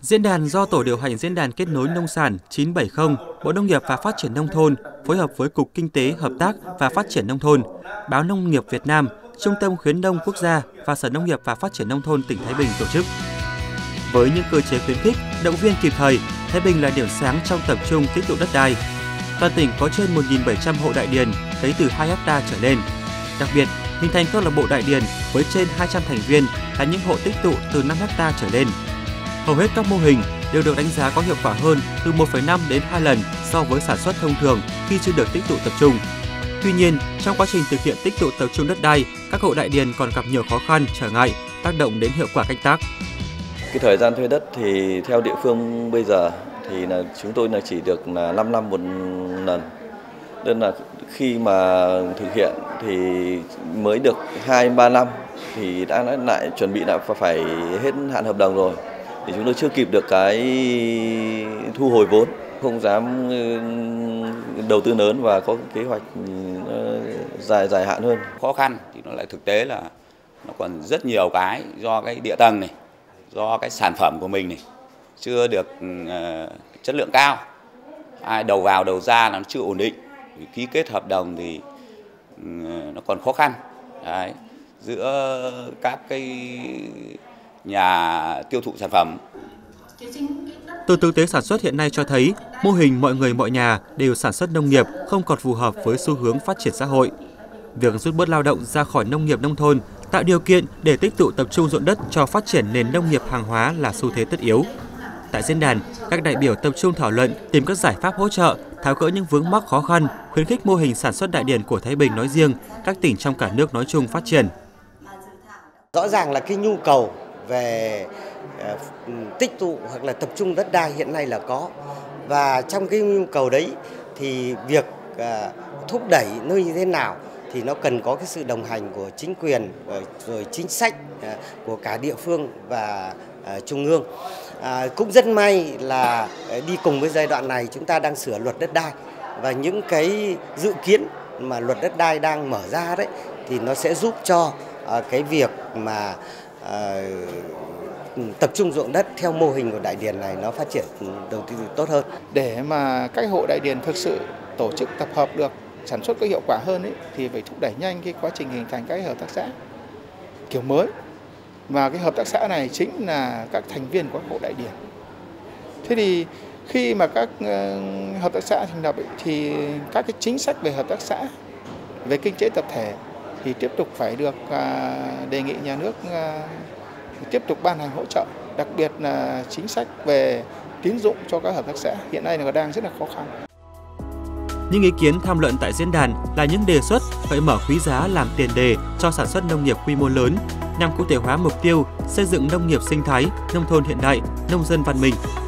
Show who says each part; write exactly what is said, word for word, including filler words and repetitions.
Speaker 1: Diễn đàn do Tổ điều hành Diễn đàn Kết nối Nông sản chín bảy không, Bộ Nông nghiệp và Phát triển Nông thôn phối hợp với Cục Kinh tế, Hợp tác và Phát triển Nông thôn, Báo Nông nghiệp Việt Nam, Trung tâm Khuyến nông Quốc gia và Sở Nông nghiệp và Phát triển Nông thôn tỉnh Thái Bình tổ chức. Với những cơ chế khuyến khích, động viên kịp thời, Thái Bình là điểm sáng trong tập trung tích tụ đất đai. Toàn tỉnh có trên một nghìn bảy trăm hộ đại điền cấy từ hai héc ta trở lên. Đặc biệt, hình thành câu lạc bộ đại điền với trên hai trăm thành viên là những hộ tích tụ từ năm héc ta trở lên. Hầu hết các mô hình đều được đánh giá có hiệu quả hơn từ một phẩy năm đến hai lần so với sản xuất thông thường khi chưa được tích tụ tập trung. Tuy nhiên, trong quá trình thực hiện tích tụ tập trung đất đai, các hộ đại điền còn gặp nhiều khó khăn, trở ngại, tác động đến hiệu quả canh tác.
Speaker 2: Cái thời gian thuê đất thì theo địa phương bây giờ thì là chúng tôi là chỉ được là năm năm một lần. Nên là khi mà thực hiện thì mới được hai ba năm thì đã lại chuẩn bị đã phải hết hạn hợp đồng rồi. Thì chúng tôi chưa kịp được cái thu hồi vốn, không dám đầu tư lớn và có kế hoạch dài dài hạn hơn.
Speaker 3: Khó khăn thì nó lại thực tế là nó còn rất nhiều cái do cái địa tầng này, do cái sản phẩm của mình này chưa được uh, chất lượng cao, ai đầu vào đầu ra là nó chưa ổn định, ký kết hợp đồng thì uh, nó còn khó khăn. Đấy, giữa các cái nhà tiêu thụ sản phẩm.
Speaker 1: Từ thực tế sản xuất hiện nay cho thấy, mô hình mọi người mọi nhà đều sản xuất nông nghiệp không còn phù hợp với xu hướng phát triển xã hội. Việc rút bớt lao động ra khỏi nông nghiệp nông thôn, tạo điều kiện để tích tụ tập trung ruộng đất cho phát triển nền nông nghiệp hàng hóa là xu thế tất yếu. Tại diễn đàn, các đại biểu tập trung thảo luận tìm các giải pháp hỗ trợ, tháo gỡ những vướng mắc khó khăn, khuyến khích mô hình sản xuất đại điền của Thái Bình nói riêng, các tỉnh trong cả nước nói chung phát triển.
Speaker 4: Rõ ràng là cái nhu cầu về tích tụ hoặc là tập trung đất đai hiện nay là có, và trong cái nhu cầu đấy thì việc thúc đẩy nó như thế nào thì nó cần có cái sự đồng hành của chính quyền, rồi chính sách của cả địa phương và trung ương. À, cũng rất may là đi cùng với giai đoạn này chúng ta đang sửa luật đất đai, và những cái dự kiến mà luật đất đai đang mở ra đấy thì nó sẽ giúp cho à, cái việc mà à, tập trung ruộng đất theo mô hình của đại điền này nó phát triển đầu tư tốt hơn.
Speaker 5: Để mà các hộ đại điền thực sự tổ chức tập hợp được sản xuất có hiệu quả hơn ấy, thì phải thúc đẩy nhanh cái quá trình hình thành các hợp tác xã kiểu mới. Và cái hợp tác xã này chính là các thành viên của các hộ đại điền. Thế thì khi mà các uh, hợp tác xã thành lập ấy, thì các cái chính sách về hợp tác xã, về kinh tế tập thể thì tiếp tục phải được uh, đề nghị nhà nước uh, tiếp tục ban hành hỗ trợ, đặc biệt là chính sách về tín dụng cho các hợp tác xã hiện nay là đang rất là khó khăn.
Speaker 1: Những ý kiến tham luận tại diễn đàn là những đề xuất gợi mở quý giá làm tiền đề cho sản xuất nông nghiệp quy mô lớn, nhằm cụ thể hóa mục tiêu xây dựng nông nghiệp sinh thái, nông thôn hiện đại, nông dân văn minh.